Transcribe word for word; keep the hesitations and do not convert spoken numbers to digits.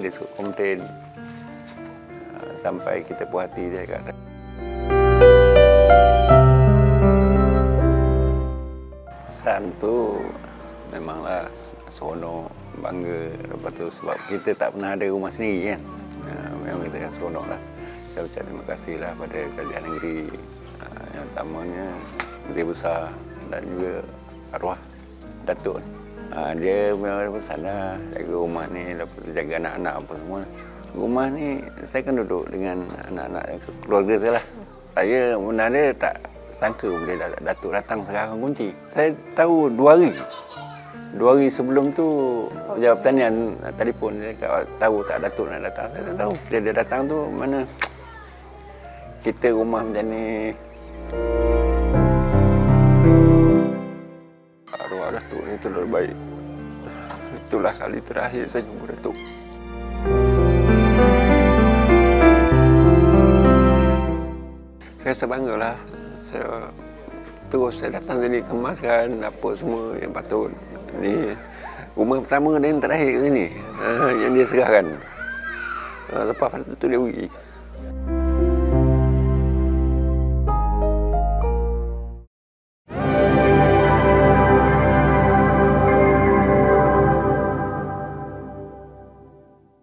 dia suka komplain. Uh, sampai kita puas hati dia kat pesan tu memanglah seronok, bangga. Lepas tu sebab kita tak pernah ada rumah sendiri kan. Uh, memang kita kan seronok lah. Saya ucap terima kasih lah pada kerajaan negeri. Uh, yang utamanya Menteri Besar dan juga arwah Datuk. Uh, dia memang ada pesan lah, jaga rumah ni, lepas tu jaga anak-anak apa semua. Rumah ni saya kan duduk dengan anak-anak keluarga saya lah. Saya sebenarnya tak sangka bila Datuk datang sekarang kunci. Saya tahu dua hari. Dua hari sebelum tu pejabat pertanian telefon saya kat, tahu tak Datuk nak datang. Saya tak tahu. Bila dia datang tu mana kita rumah macam ni. Arwah Datuk ni terlalu baik. Itulah kali terakhir saya jumpa Datuk. Saya rasa banggalah. Saya terus saya datang sini, kemaskan apa semua yang patut. Ini rumah pertama dan yang terakhir kat sini. Uh, yang dia serahkan. Uh, lepas pada tu dia pergi.